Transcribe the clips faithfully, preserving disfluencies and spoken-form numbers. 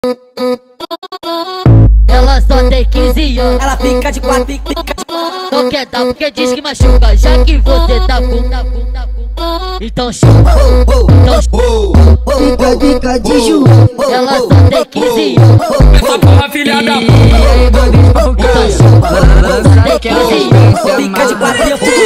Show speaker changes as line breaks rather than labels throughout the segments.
Ela só tem quinze anos.
Ela fica de quatro, fica de quatro.
Não quer dar porque diz que machuca. Já que você tá com, tá com, tá com. Então chupa, então chupa.
Fica, fica de Ju.
Ela só tem quinze anos.
Essa porra filha da puta.
Então chupa, só tem quinze anos.
Fica de quatro, eu fico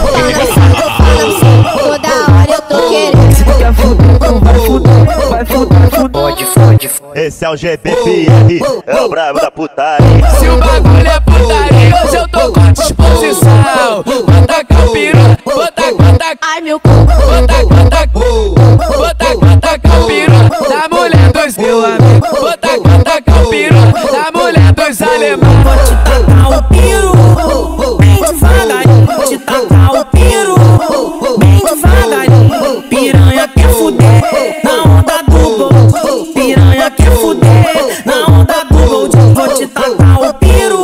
toda hora eu tô querendo.
Vai fuder, vai fuder, vai fuder.
Fode, fode, fode.
Esse é o G B PIERRE, é o brabo da putaria.
Se o bagulho é putaria, hoje eu tô com a disposição. Bota capirola, bota, bota,
Ai meu cu,
bota, bota, bota, bota capirola da mulher dos meu amigo. Bota, bota capirola da mulher dos alemães.
Vou te tacar o piro, bem devagarinho. Vou te tacar o piro, bem devagarinho. Piranha quer fuder, na onda do gol. Piranha quer fuder, na onda do gol. Vou te tacar o piro.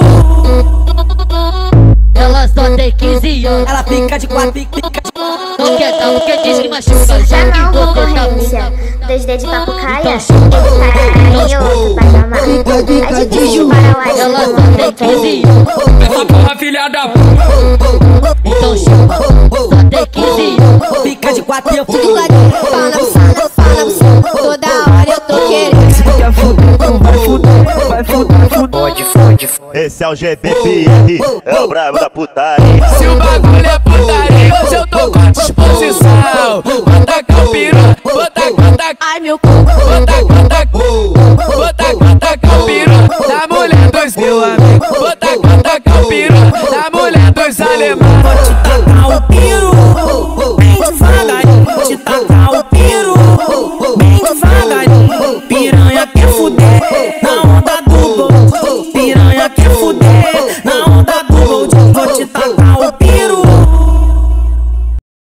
Ela só tem quinze anos.
Ela fica de quatro, fica de quatro.
Não quer dar porque diz que machuca. Já
já
que
não
você tá com,
concorrência.
tá com.
dois D de papucaia,
Então
esse cara aí outro patamar.
Fica, fica
É
de
difícil
Ju.
para o
Ela
Ed,
só tem quinze anos.
Essa porra filha da puta.
Então chupa, só tem quinze anos.
Fica de quatro, eu fico
Fica de pau na buceta, pau na buceta. Toda hora eu tô querendo.
Vai fuder, vai fuder, vai fuder.
Fode, fode, fode.
Esse é o G B PIERRE, é o brabo da putaria.
Se o bagulho é putaria, hoje eu tô com a disposição. Bota capirola, bota, bota,
Ai meu cu,
bota, bota, bota, bota capirola da mulher dos meu amigo. Bota, bota capirola da mulher dos alemães.
Vou te tacar o piro, bem devagarinho. Vou te tacar o piro, bem devagarinho. Piranha quer fuder, na onda do gol. Piranha quer fuder, na onda